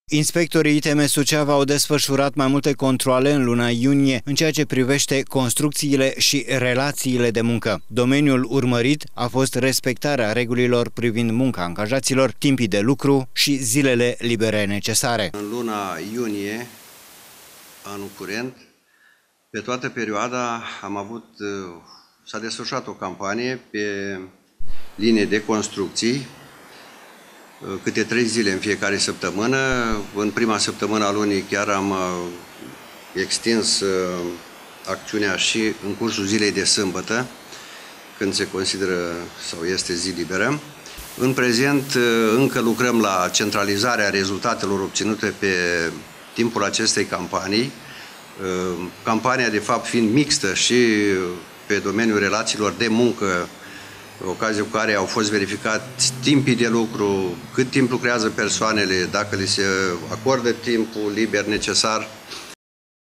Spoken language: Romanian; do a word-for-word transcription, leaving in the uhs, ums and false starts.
Inspectorii I T M Suceava au desfășurat mai multe controale în luna iunie în ceea ce privește construcțiile și relațiile de muncă. Domeniul urmărit a fost respectarea regulilor privind munca angajaților, timpii de lucru și zilele libere necesare. În luna iunie, anul curent, pe toată perioada am avut, s-a desfășurat o campanie pe linie de construcții, câte trei zile în fiecare săptămână. În prima săptămână a lunii chiar am extins acțiunea și în cursul zilei de sâmbătă, când se consideră sau este zi liberă. În prezent încă lucrăm la centralizarea rezultatelor obținute pe timpul acestei campanii. Campania, de fapt, fiind mixtă și pe domeniul relațiilor de muncă, ocazie cu care au fost verificați timpii de lucru, cât timp lucrează persoanele, dacă li se acordă timpul liber necesar